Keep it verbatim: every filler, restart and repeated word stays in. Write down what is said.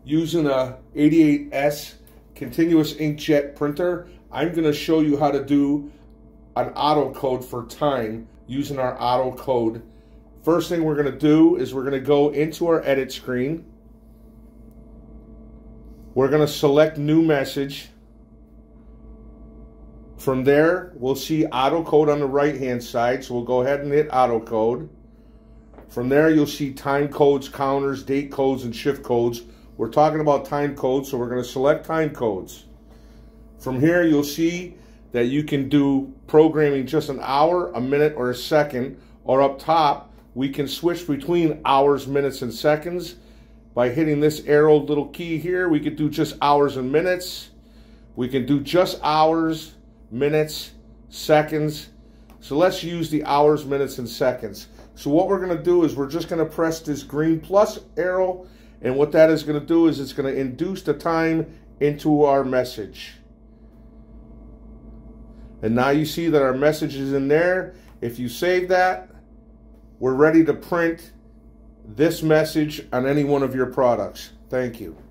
using a eighty-eight S continuous inkjet printer, I'm going to show you how to do an AutoCode for time using our AutoCode. First thing we're going to do is we're going to go into our edit screen. We're going to select new message. From there, we'll see AutoCode on the right hand side, so we'll go ahead and hit AutoCode. From there, you'll see time codes, counters, date codes, and shift codes. We're talking about time codes, so we're going to select time codes. From here, you'll see that you can do programming just an hour, a minute, or a second, or up top, we can switch between hours, minutes, and seconds. By hitting this arrow little key here, we could do just hours and minutes. We can do just hours, minutes, seconds. So let's use the hours, minutes, and seconds. So what we're going to do is we're just going to press this green plus arrow, and what that is going to do is it's going to induce the time into our message. And now you see that our message is in there. If you save that, we're ready to print this message on any one of your products. Thank you.